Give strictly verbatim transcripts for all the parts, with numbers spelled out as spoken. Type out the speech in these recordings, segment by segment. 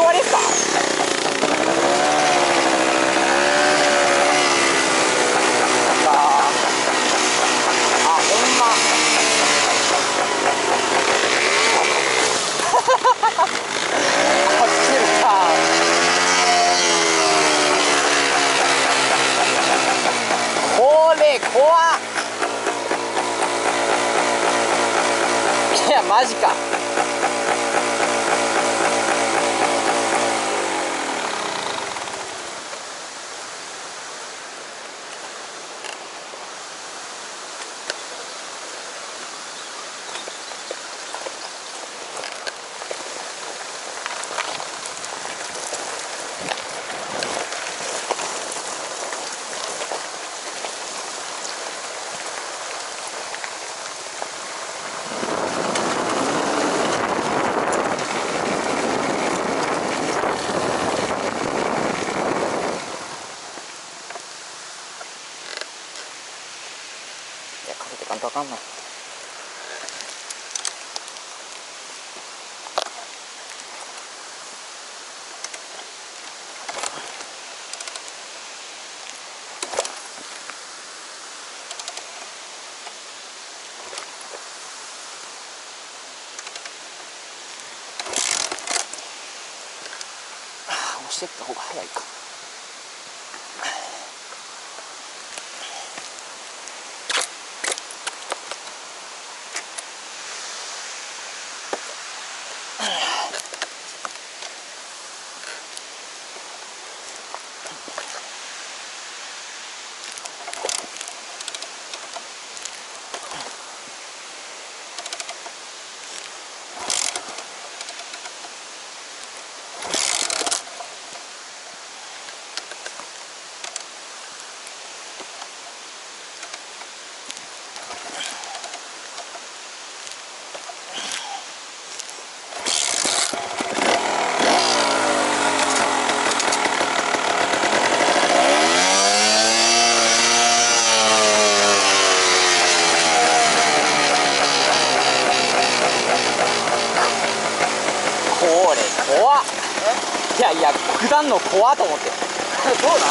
終わりですか？これ怖っ。いやマジか。かけてかんとあかんな。押してった方が早いか。これ怖っ。いやいや下んの怖っと思って。そうなん？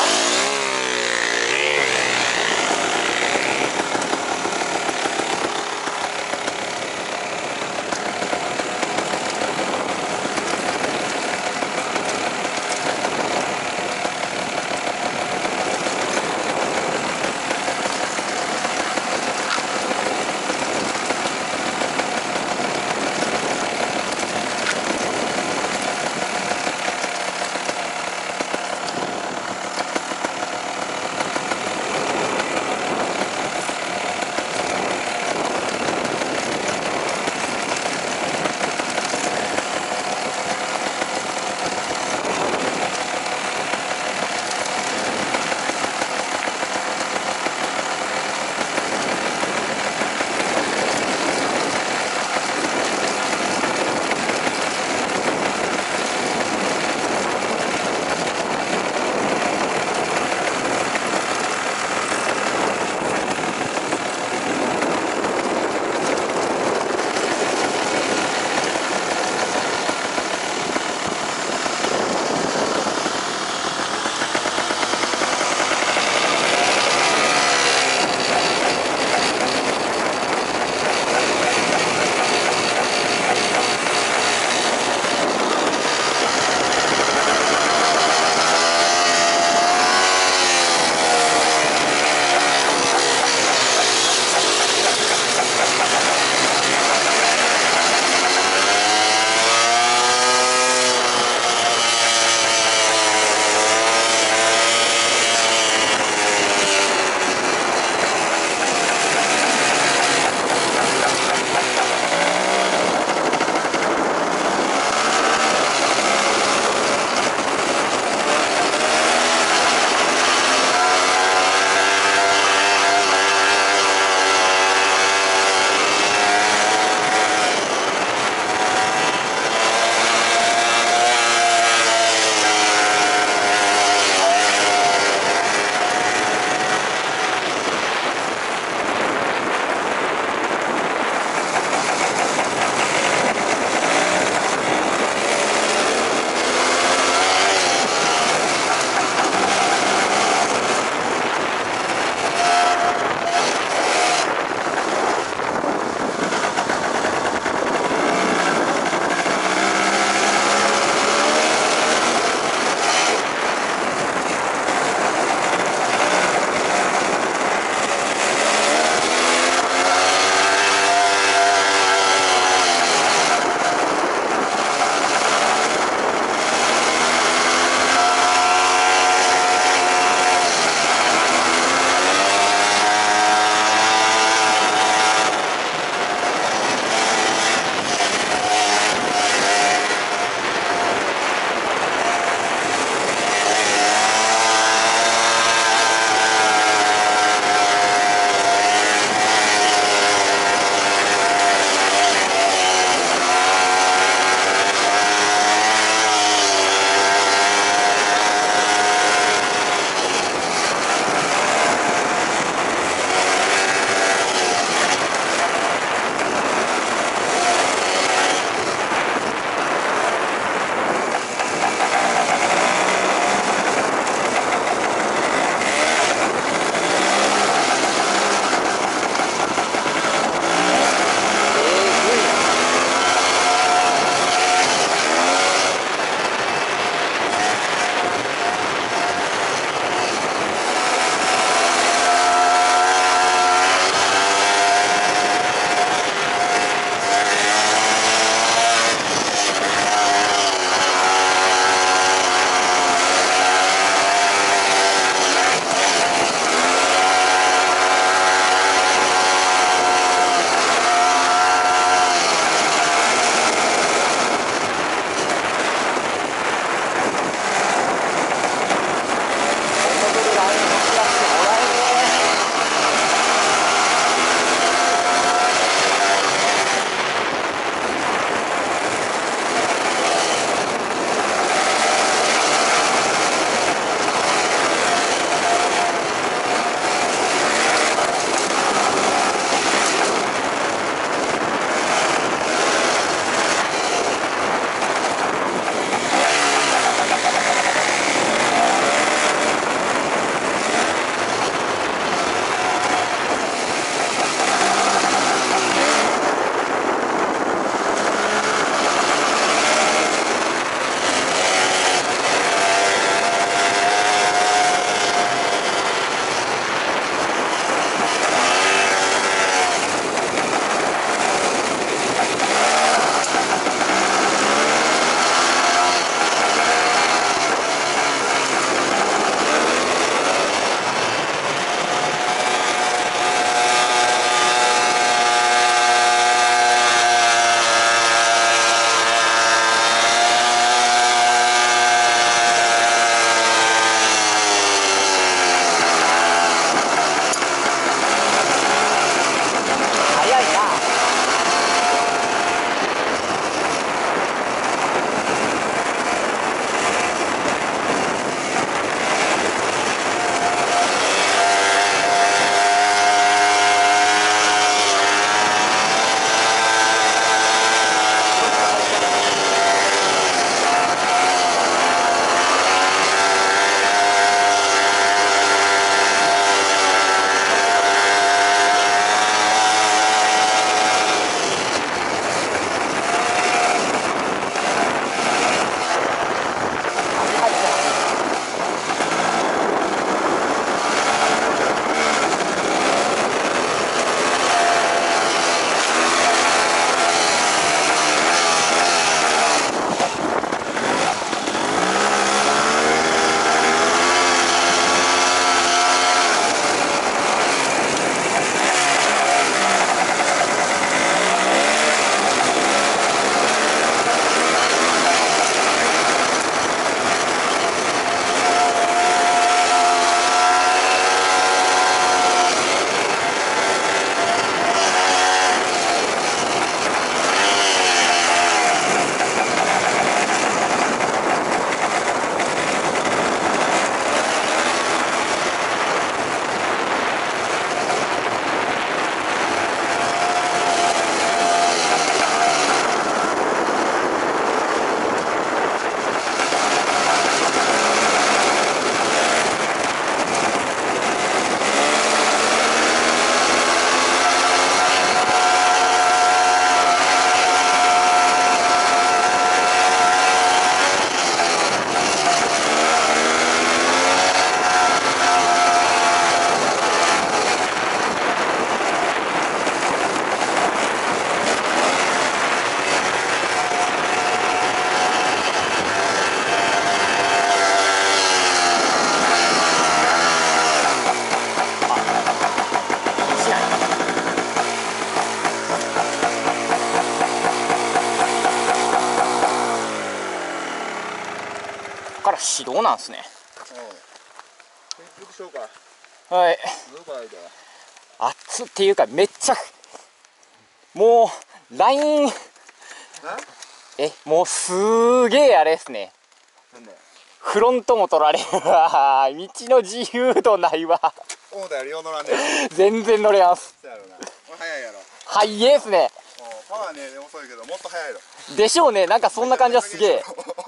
しどうなんすね。 うん。しようか。 はい。 どうかいで。 熱っていうかめっちゃもうラインえもうすげえあれですね。 なんでフロントも取られるわ。道の自由度ないわ。 思ったよりよう乗らんね。 全然乗れます。 そうやろな。早いやろ。 速いっすね。 パワーね遅いけどもっと速いの。 でしょうね。なんかそんな感じはすげえ。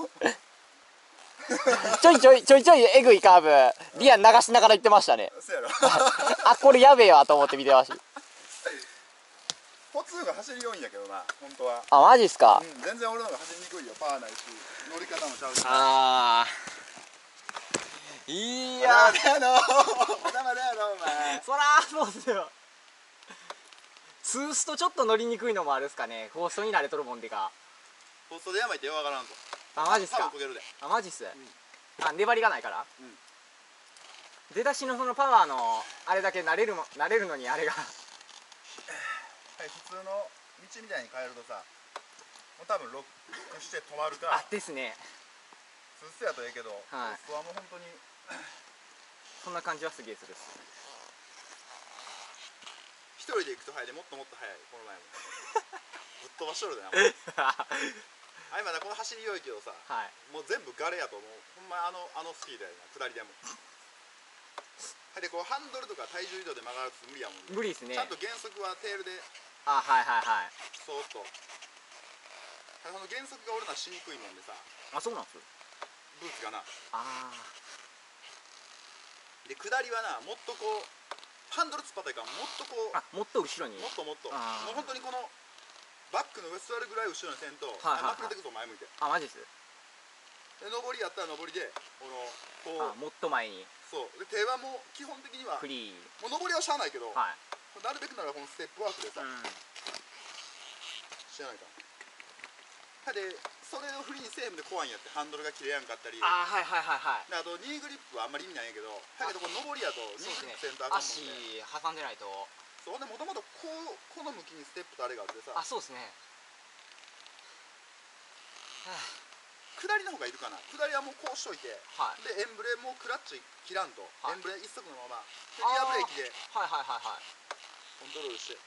ちょいちょいちょいちょいえぐいカーブリアン流しながら行ってましたね。 そうやろ。 あこれやべえわと思って見てました。 ポツーが走りよいんやけどな本当は。 あマジっすか。 うん、全然俺の方が走りにくいよ。パワーないし乗り方もちゃうし。 ああいやまだやのまだまだやのお前。 そらそうっすよ。ツーストちょっと乗りにくいのもあるっすかね。コーストに慣れとるもんでか。 コーストでやばいってようわからんと。 あマジっすか。 多分焦げるで。 あマジっす、うん、あ粘りがないから、 うん、 出だしのそのパワーのあれだけ慣れるも慣れるのにあれがはい、普通の道みたいに変えるとさもう多分ロックして止まるかあですね。 スースやとええけど、 はい、 コーストはもう本当にそんな感じはすげえするっす。 一人で行くと速いでもっともっと速い。この前もぶっ飛ばしとるでなあいまだこの走りよいけどさ、はい、もう全部ガレやと思う。ほんまあのあのスピードやな下りでもでこうハンドルとか体重移動で曲がると無理やもんね。 無理っすね。 ちゃんと減速はテールであはいはいはいそーっとその減速が俺らしにくいもんでさ。 あそうなんすブーツがな。 あで下りはなもっとこうハンドル突っ張ったりからもっとこうあもっと後ろにもっともっともう本当にこのバックの上座るぐらい後ろにせんとまくれてくぞ前向いて。 あマジっす。 で上りやったら上りでこのこうもっと前にそうで手はもう基本的にはフリーもう上りはしゃあないけど、 はい、 なるべくならこのステップワークでさ、うん、知らないかでそれをフリーにセーフで怖いんやって。ハンドルが切れやんかったりあはいはいはいはいであとニーグリップはあんまり意味ないんやけどだけどこの上りやとニーグリップせんとあかんもんで、 足挟んでないとそうでもともとこうこの向きにステップとあれがあってさあそうですね下りの方がいるかな。下りはもうこうしといて、はい、でエンブレもクラッチ切らんと、はい、エンブレ一足のままでリアブレーキではいはいはいはいコントロールしてち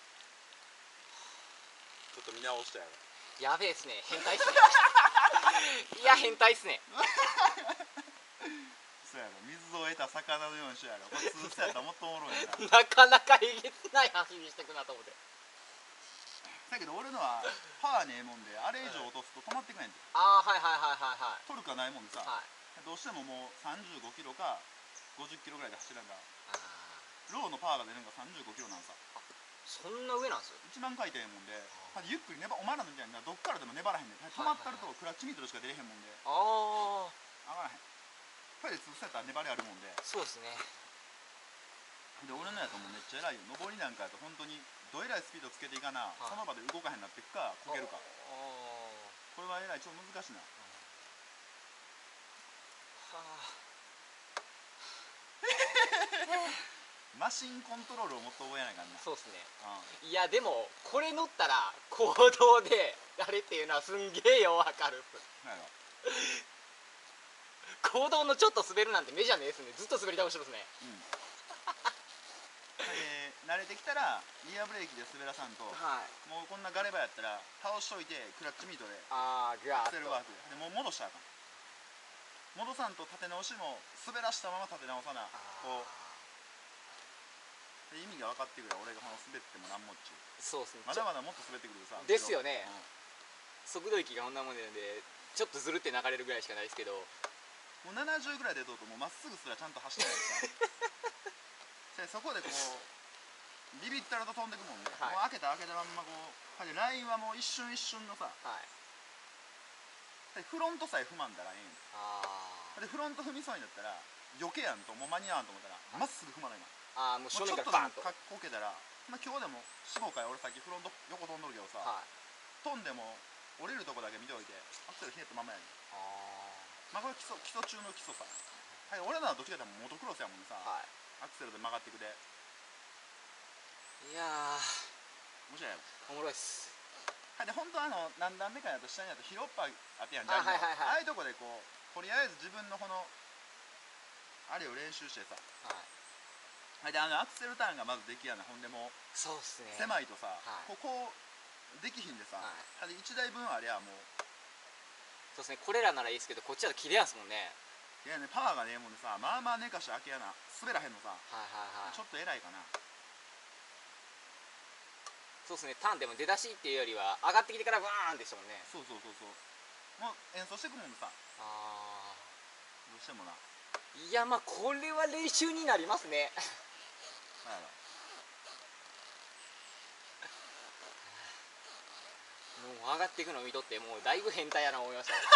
ょっと見直したやろ。 やべえっすね。変態っすねいや変態っすねそうやろ。水を得た魚のようにしやろ。これ通スやったらもっとおもろいななかなかえげつない走りしてくなと思ってだけど俺のはパワーねえもんであれ以上落とすと止まってくれんて。 ああはいはいはいはいはい。 取るかないもんでさ、はい、どうしてももうさんじゅうごキロかごじゅっキロぐらいで走らんがローのパワーが出るのがさんじゅうごキロなんさ。 そんな上なんすよ。 一番回転やもんでゆっくり粘お前らみたいなどっからでも粘らへんねん。止まったるとクラッチミートルしか出れへんもんでああ上がらへん。やっぱり潰せたら粘りあるもんで。 そうですね。 で俺のやともうめっちゃ偉いよ。上りなんかやと本当にどえらいスピードつけていかな、はい、その場で動かへんなっていくかこけるか。これはえらいちょっと難しいな。はあマシンコントロールをもっと覚えないからな。 そうっすね、うん、いやでもこれ乗ったら行動であれっていうのはすんげえよ分かる行動のちょっと滑るなんて目じゃねえっすね。ずっと滑り倒してますね。うんで慣れてきたらリアブレーキで滑らさんと、はい、もうこんなガレバやったら倒しといてクラッチミートでアクセルワークでもう戻したらあかん。戻さんと立て直しも滑らしたまま立て直さなこう意味が分かってくる。俺がこの滑ってもなんもっちゅう。そうっすね。まだまだもっと滑ってくるさ。 ですよね、うん、速度域がこんなもんでちょっとずるって流れるぐらいしかないですけどもうななじゅうぐらいでどうともうまっすぐすらちゃんと走ってないさそこでこうビビったらと飛んでくもんね、はい、もう開けた開けたまんまこうラインはもう一瞬一瞬のさ、はい、フロントさえ踏まんだらええんあでフロント踏みそうになったら余計やんともう間に合わんと思ったらまっすぐ踏まないな。あもう正面からバーンとちょっとでもこけたら、まあ、今日でも四方から俺さっきフロント横飛んどるけどさ、はい、飛んでも降りるとこだけ見ておいてアクセルひねったままやねん。あまあこれ基礎基礎中の基礎さ、はい、俺らはどっちかというとモトクロスやもんねさ、はい、アクセルで曲がってくでいやー面白いやろ。おもろいっす。はいで本当はあの何段目かやと下にあと広っぱあってやんじゃん、はいはいはい、ああいうとこでこうとりあえず自分のこのあれを練習してさ、はい、であのアクセルターンがまずできやな。ほんでもうそうっすね、 狭いとさ、はい、ここできひんでさ、はい、いちだいぶんありゃもうそうですね。これらならいいですけど、こっちだと切れやんすもんね。 いやね、パワーがねえもんでさ、まあまあ寝かして開けやな滑らへんのさ、 はいはいはい、 ちょっと偉いかな。 そうですね。ターンでも出だしっていうよりは上がってきてからバーンでしたもんね。 そうそうそうそう、もう演奏してくもんでさ、 あどうしてもな。 いや、まあこれは練習になりますね。 なんやろ、 もう上がっていくのを見とってもうだいぶ変態やな思いましたよ。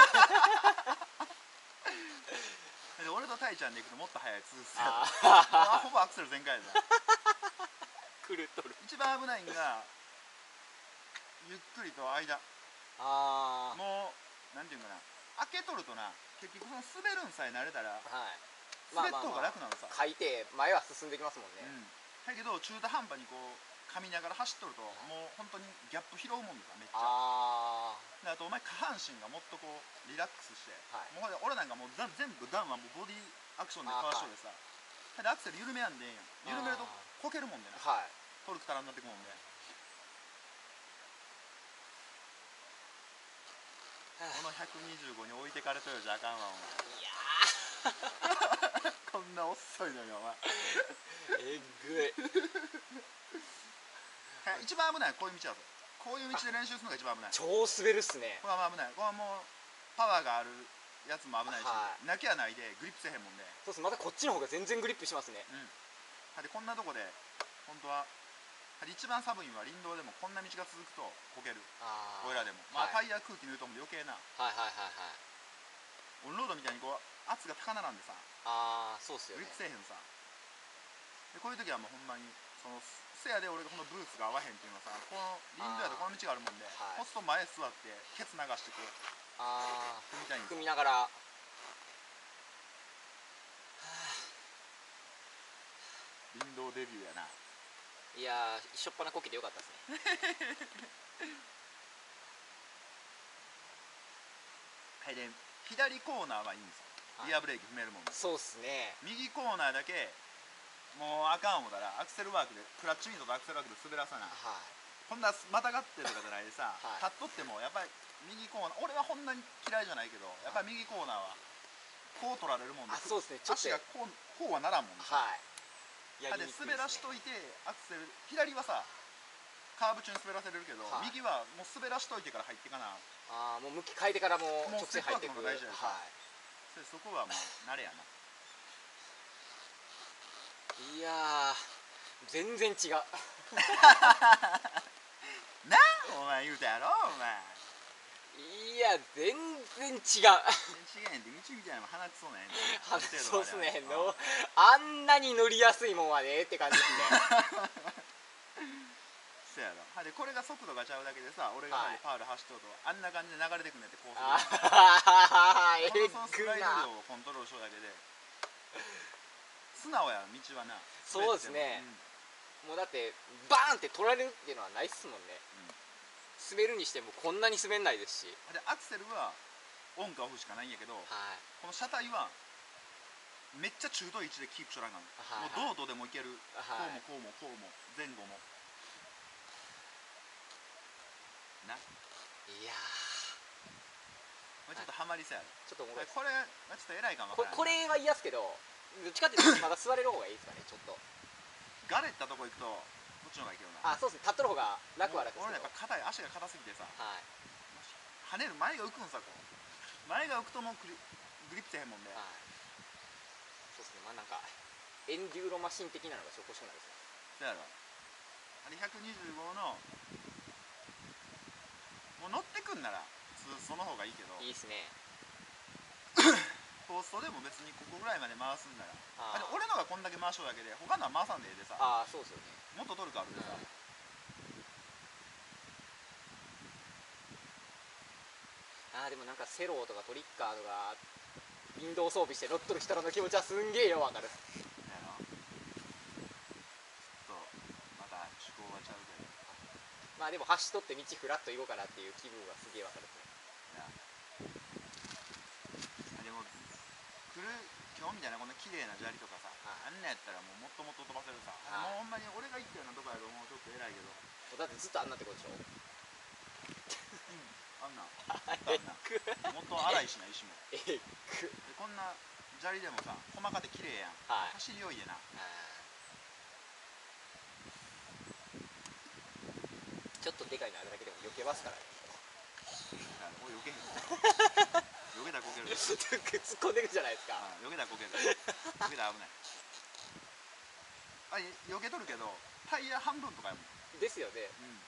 で俺とタイちゃんで行くともっと速いツースやほぼアクセル全開やな。 狂っとる。 一番危ないんがゆっくりと間、 あもうなんていうんかな、開けとるとな、結局その滑るんさえ慣れたら、はい、滑っとうが楽なのさ。 書いて前は進んできますもんね。 うん、だけど中途半端にこう噛みながら走っとると、もう本当にギャップ拾うもんだ、めっちゃ。ああとお前下半身がもっとこうリラックスして、はい、もう俺なんかもう全部ダウンはもうボディアクションでかわしとるでさ、はい、でアクセル緩めやんでええやん。緩めるとこけるもんでな、はい、トルク足らんなってくもんで。このひゃくにじゅうごに置いてかれとるじゃあかんわお前。いやこんな遅いのよお前。 えぐい。 一番危ないこういう道だぞ。こういう道で練習するのが一番危ない。 超滑るっすね。 これは危ない。これはもうパワーがあるやつも危ないし、はい、なきゃないでグリップせえへんもんで。 そうっす。またこっちの方が全然グリップしますね。うん。 でこんなとこで本当は一番寒いのは林道でもこんな道が続くとこける。俺らでも、まあ、はい、タイヤ空気抜いとも余計な。はいはいはいはい。オンロードみたいにこう圧が高ならんでさ、ああそうっすよね、グリップせえへんさ。でこういう時はもうほんまにそのせやで俺がこのブーツが合わへんっていうのはさ、この林道やとこの道があるもんで、はい、ポスト前座ってケツ流してこうあ組みたいんです。 組みながら林道デビューやな。 いやー、しょっぱなこけてよかったですね。 はい、で左コーナーはいいんですよ、リアブレーキ踏めるもんで。 そうっすね。 右コーナーだけもうあかん思ったらアクセルワークでクラッチミートとアクセルワークで滑らさない、はい、こんなまたがってとかじゃないでさ、はい、立っとってもやっぱり右コーナー、俺はこんなに嫌いじゃないけど、やっぱり右コーナーはこう取られるもんで、あ、そうですね、ちょっと足がこうこうはならんもんね。はい、で滑らしといてアクセル、左はさカーブ中に滑らせれるけど、はい、右はもう滑らしといてから入ってかな。ああ、もう向き変えてからもう直線入ってくるのが大事だよ。はい、そこはもう慣れやな。 いやー、全然違う。 なあお前言うたやろお前。 いや全然違う。全然違えんで、道みたいなの鼻くそね。 そうっすね。のあんなに乗りやすいもんはねって感じですね。 そうやろ。はでこれが速度がちゃうだけでさ、俺がパール走っとるとあんな感じで流れてくんねんって、高速で。このスライド量をコントロールしとるだけで。素直や道はな。 そうですね、うん、もうだってバーンって取られるっていうのはないっすもんね、うん、滑るにしてもこんなに滑んないですし。 でアクセルはオンかオフしかないんやけど、はい、この車体はめっちゃ中途位置でキープしとらんがん、はい、もうどうとでもいける、はい、こうもこうもこうも前後もな。いやー、ちょっとハマりそうやろ。ちょっとおもろい。これちょっと偉いかもわからん。 これは嫌っすけど、どっちかっていうとまだ座れる方がいいですかね。ちょっとガレったとこ行くとこっちの方がいいけどな。 あ、そうですね、立っとる方が楽は楽ですけど、 俺やっぱ硬い、足が硬すぎてさ、はい、跳ねる前が浮くんさ、こう前が浮くともうグリグリップせえへんもんで、はい、 そうですね。まあなんかエンデューロマシン的なのがちょっと欲しくないですね。 そうやろ。あれひゃくにじゅうごのもう乗ってくんならその方がいいけど、いいっすね。コーストでも別にここぐらいまで回すんなら、あれ俺のがこんだけ回しとるだけで他のは回さんでええでさ。ああ、そうっすよね。もっとトルクあるでさ、うん、 ああでもなんかセローとかトリッカーとかウィンドウ装備して乗っとる人らの気持ちはすんげえよわかる。やろ。ちょっとまた趣向はちゃうけど、 まあでも走っとって道フラッと行こうかなっていう気分はすげえわかる。 でも来る今日みたいなこんな綺麗な砂利とかさ、あんなんやったらもうもっともっと飛ばせるさ、もうほんまに俺が行ったようなとこやともうちょっと偉いけど、 だってずっとあんなってことでしょ。 あんなんあんなんもっと荒いしな石もえっくでこんな砂利でもさ細かで綺麗やん、 はい走りよいでな。 ちょっとでかいのあれだけでも避けますからね。 俺避けへん避けたらこける突っ込んでくじゃないですか。 避けたらこける避けたら危ないあれ避けとるけどタイヤ半分とかやもんですよね。 うん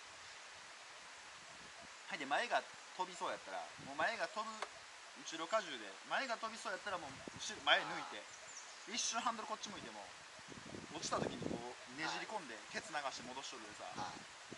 はいで前が飛びそうやったらもう前が飛ぶ後ろ荷重で前が飛びそうやったらもう後ろ前抜いて一瞬ハンドルこっち向いても落ちた時にこうねじり込んでケツ流して戻しとるでさ、はい、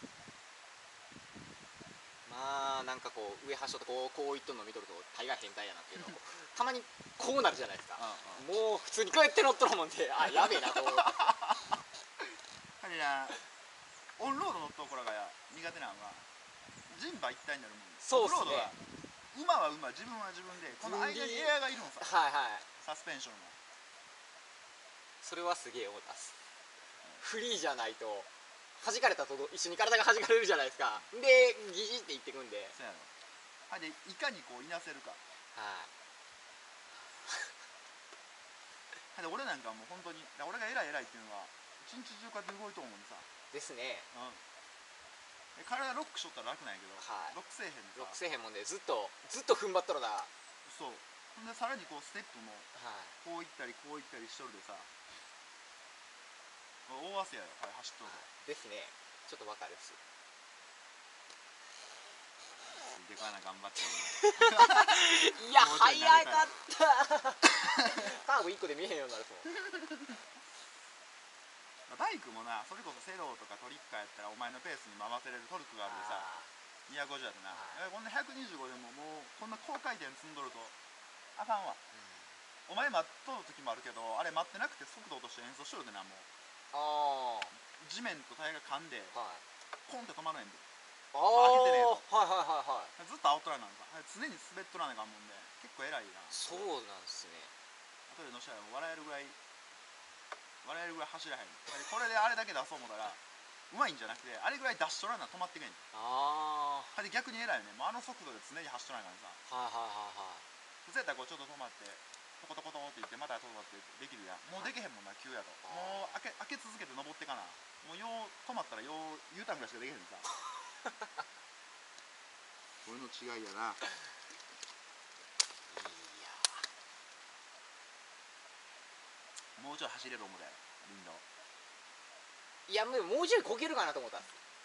まあなんかこう上端とこうこういっとんの見とると大概変態やなっていうのをたまにこうなるじゃないですか。もう普通にこうやって乗っとるもんで、あやべえなと思って。 はいなオンロードのところが苦手なのは人馬一体になるもん。 そうですね。 馬は馬、自分は自分でこの間にエアがいるのさ。 はいはい。 サスペンションが。 それはすげえ思ったっす。フリーじゃないと弾かれたと一緒に体が弾かれるじゃないですか。でギジっていってくんで。 そうやろ。はいでいかにこういなせるか。はい。で俺なんかもう本当に俺が偉い偉いっていうのは一日中こうやって動いと思うんさ。 ですね。うん。 体ロックしとったら楽なんやけど、はい、ロックせえへんロックせえへんもんでずっとずっと踏ん張っとるな。 そうほんでさらにこうステップもこういったりこういったりしとるでさ大汗やよ、はい、走っとるですね。ちょっとわかるっす。 でかいな頑張ってるいや早かったカーブいっこで見えへんようになるもんバイクもな、それこそセローとかトリッカーやったらお前のペースに回せれるトルクがあるでさにひゃくごじゅうやでな、こんなひゃくにじゅうごでももうこんな高回転積んどるとあかんわ、うん、お前待っとる時もあるけどあれ待ってなくて速度落として演奏しとるでなもうあ地面とタイヤが噛んで、はい、コンって止まらないんでああ開けてねえとはいはいはいはいずっとアウトランなんか常に滑っとらないかんもんで結構偉いな。 そうなんすね。 後で乗したら笑えるぐらい笑えるぐらい走らへん。これであれだけ出そう思ったらうまいんじゃなくてあれぐらい出しとらな止まってくれん。ああで逆に偉いよね。もうあの速度で常に走っとらないからさ。はいはいはいはい普通やったらこうちょっと止まってトコトコトコって言ってまた止まってできるやん。もうできへんもんな急やと。もう開け開け続けて登ってかな。もうよう止まったらよう U ターンぐらいしかできへんさこれの違いやな。いやもうちょい走れる思うだよリンド。 いやもうちょいこけるかなと思った。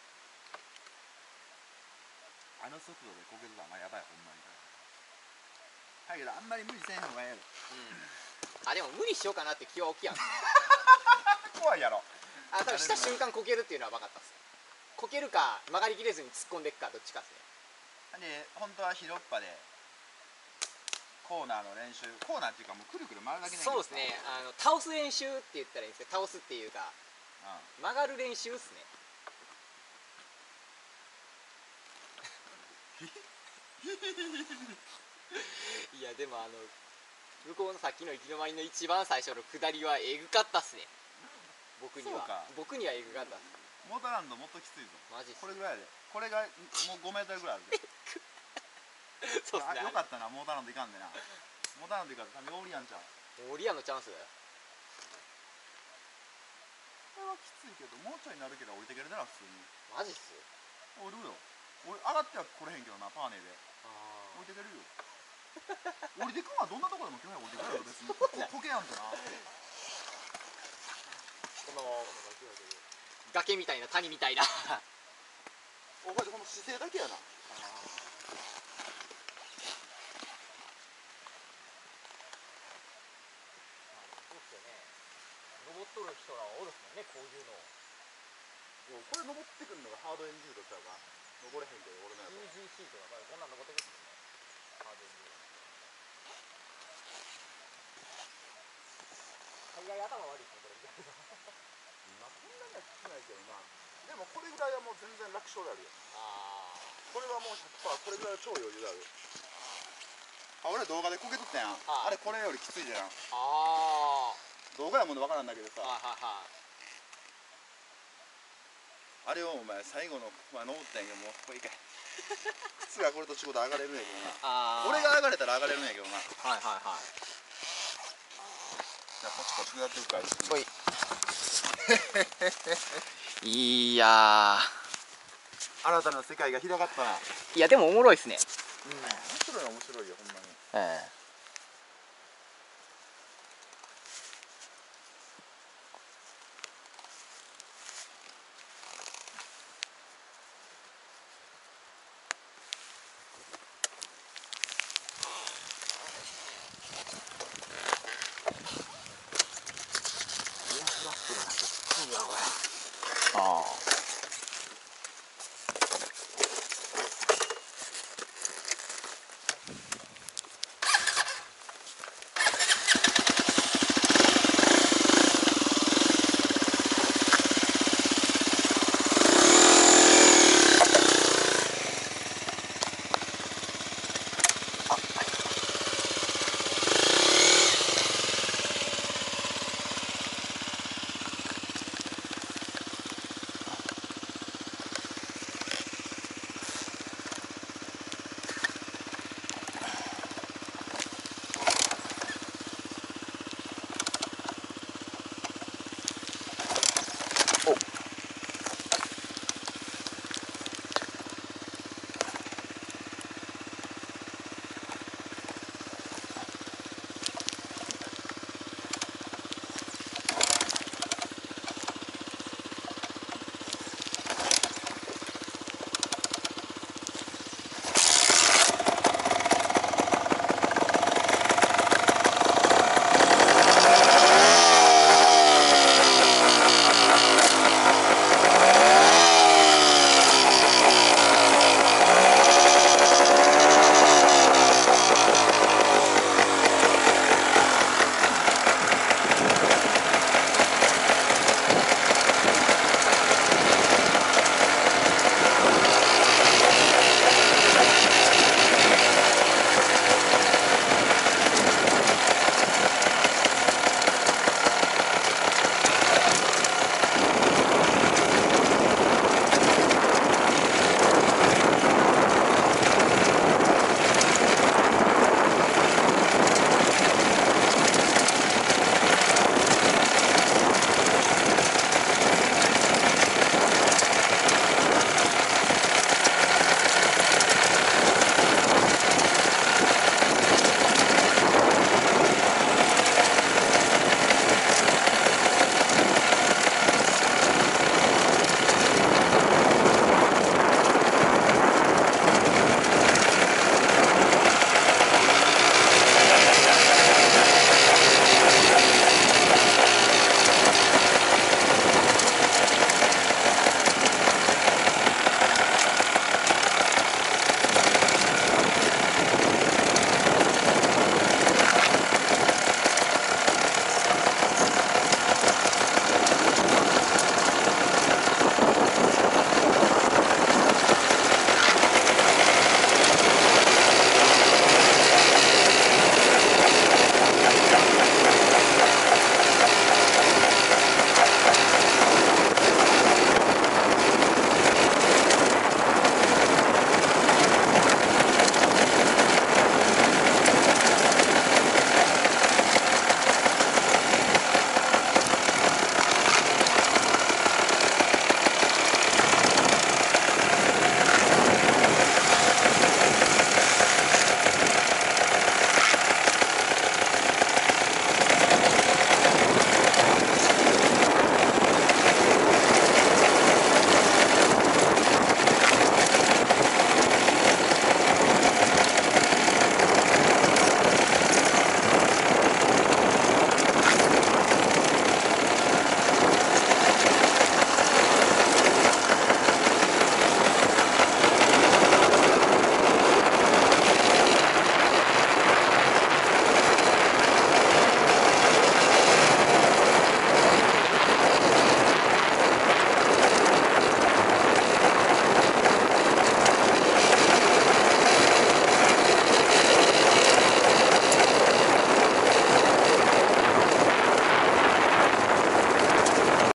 あの速度でこけるのはまあやばいほんまに。はいけどあんまり無理せんほうがええやろ。 うん、あでも無理しようかなって気は起きやん怖いやろ。 あ多分した瞬間こけるっていうのは分かったっす。こけるか曲がりきれずに突っ込んでいくかどっちかっすね。 で本当は広っ端でコーナーの練習コーナーっていうかもうくるくる回るだけね。 そうですね。あの倒す練習って言ったらいいんですけど倒すっていうか、うん、曲がる練習っすねいやでもあの向こうのさっきの行き止まりの一番最初の下りはえぐかったっすね。僕には僕にはえぐかったっす。 モーターランドもっときついぞマジっす。これぐらいでこれがもうごメートルぐらいあるでそうっすね。よかったなモーターランド行かんでな。モーターランド行かんでオーリアンちゃう。 オーリアンのチャンス。これはきついけどもうちょいなるけど降りてけるだろ普通に。 マジっす。 降りるよ。俺上がっては来れへんけどなパーネーで降りてけるよ降りてくんはどんなとこでも今日は降りてくるよ別にこけやんとな。この崖みたいな谷みたいなお前この姿勢だけやな。 登っとる人らはおるっすもんねこういうの。 これ登ってくるのがハードエンジューロちゃうか。登れへんけど俺のやつイージーシートだからこんなん登ってくるっすもんねハードエンジューロ。大概頭悪いっすねこれみたいなまあこんなにはきつないけどな。でもこれぐらいはもう全然楽勝であるよ。ああこれはもう ひゃくパーセント これぐらいは超余裕である。 俺動画でこけとったやん、あれこれよりきついじゃん。 あ動画やもんで分からんだけどさ、 あはいはいはいあれをお前最後のまあ登ったんやけど、もうこれいいかい靴がこれと仕事上がれるんやけどな。 あ俺が上がれたら上がれるんやけどな。じはいはいはいゃあこっちこっち下っていくからほいいや新たな世界が広がったな。 いやでもおもろいっすねうん面白い面白いよほんまに。 ええ